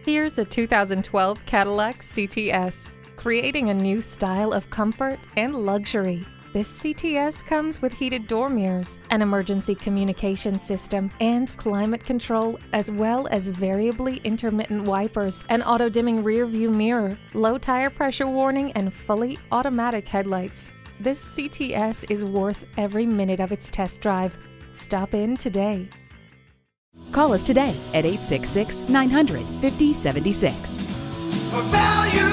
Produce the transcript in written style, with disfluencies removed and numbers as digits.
Here's a 2012 Cadillac CTS, creating a new style of comfort and luxury. This CTS comes with heated door mirrors, an emergency communication system, and climate control, as well as variably intermittent wipers, an auto-dimming rear-view mirror, low tire pressure warning, and fully automatic headlights. This CTS is worth every minute of its test drive. Stop in today. Call us today at 866-900-5076. For value.